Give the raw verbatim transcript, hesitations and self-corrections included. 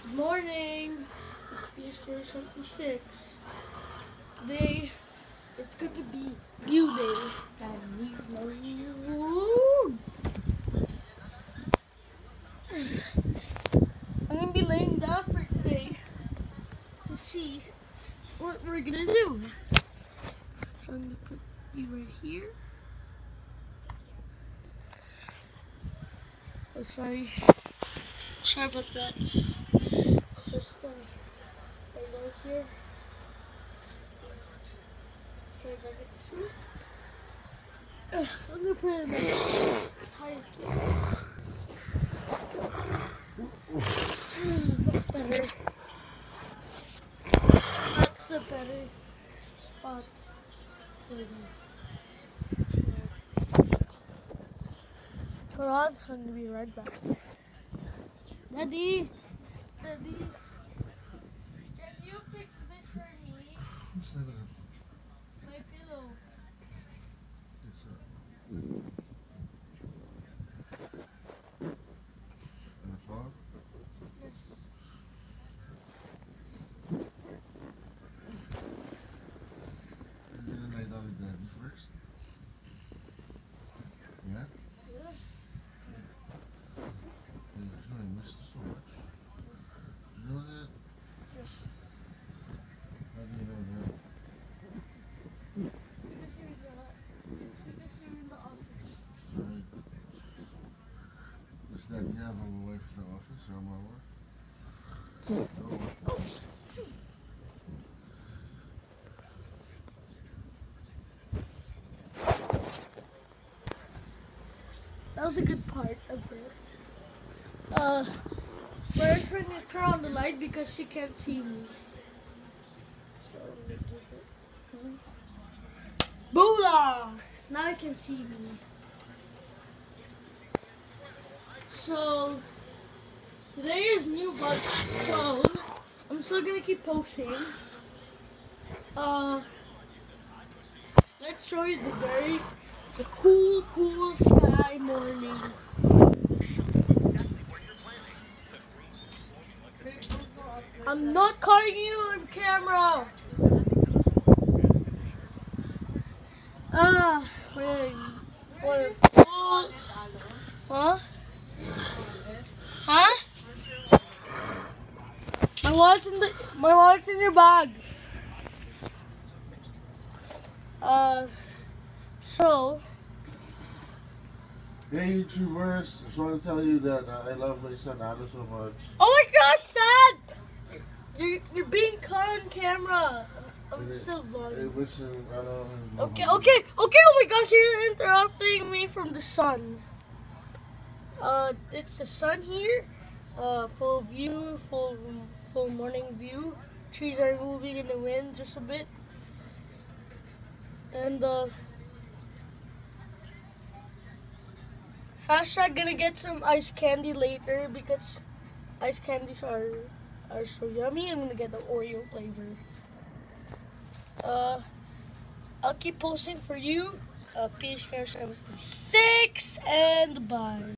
Good morning. It's P S seventy-six. Today, it's going to be new day. And we know you. I'm going to be laying down for today to see what we're going to do. So I'm going to put you right here. Oh, sorry. Sorry about that. Just uh, right over here. Let's try back at this room. Uh, I'm gonna put it in the higher place. That's better. That's a better spot for the. Hold on, I'm gonna be right back. Daddy, Daddy, can you fix this for me? My pillow. Yes, sir. And the fog? Yes. You're gonna lay down with daddy first? Yeah? Yes. Yeah, I missed you so much. You know that? Yes. How do you know that? Because you're in the, it's because you're in the office. Right. Is that you have a wife in the office or my work? No. That was a good part of it. Uh, first when you turn on the light because she can't see me. So I'm gonna give it. Boolah! Now you can see me. So today is new box twelve. I'm still gonna keep posting. Uh, let's show you the very the cool, cool sky morning. I'm not calling you on camera. Ah, wait. What a fool. Huh? Huh? My wallet's in the my wallet's in your bag. Uh, so. Hey, YouTubers, just want to tell you that uh, I love my son Adam so much. Oh my gosh, Dad! You're you're being caught on camera. I'm And still I vlogging. wish him, I love him. Okay, okay, okay. Oh my gosh, you're interrupting me from the sun. Uh, it's the sun here. Uh, full view, full full morning view. Trees are moving in the wind just a bit. And uh, hashtag gonna get some ice candy later because ice candies are are so yummy. I'm gonna get the Oreo flavor. Uh, I'll keep posting for you. Uh, P S seventy-six and bye.